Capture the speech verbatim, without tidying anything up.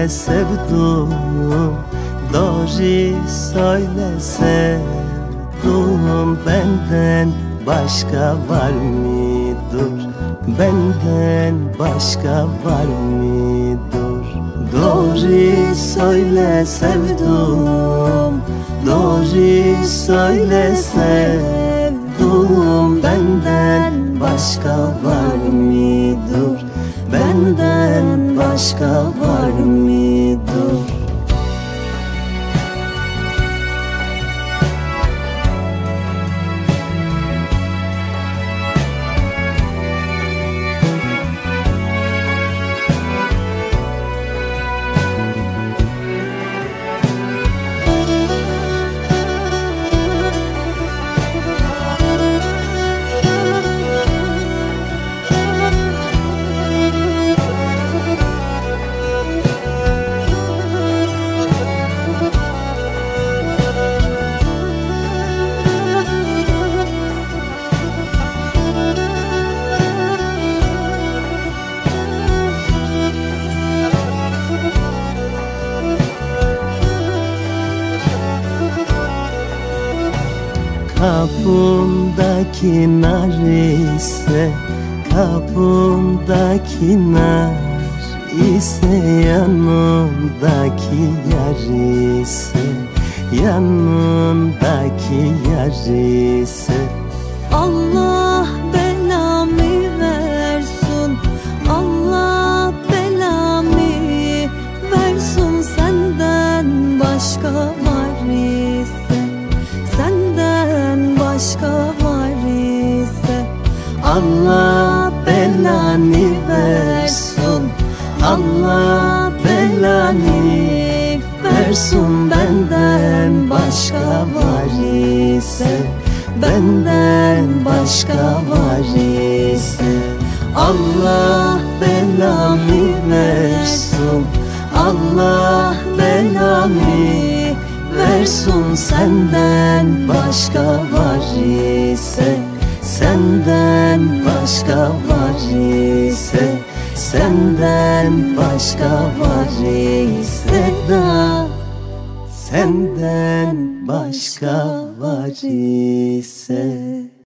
söyle sevdum, doğru söyle sevdum. Benden başka var mıdır? Benden başka var mıdır? Doğru söyle sevdum, doğru söyle sevdum. Benden başka var mıdır? Benden başka var mıdır? Kapımdaki nar ise, kapımdaki nar ise, yanımdaki yar ise, yanımdaki yar ise. Allah belamı versin, Allah belamı versin. Senden başka var ise, senden başka var ise. Allah belanı versin, Allah belanı versin. Benden başka var ise, benden başka var ise. Allah belanı versin, Allah belanı versin. Senden başka var ise, senden başka var ise, senden başka var ise da, senden başka var ise.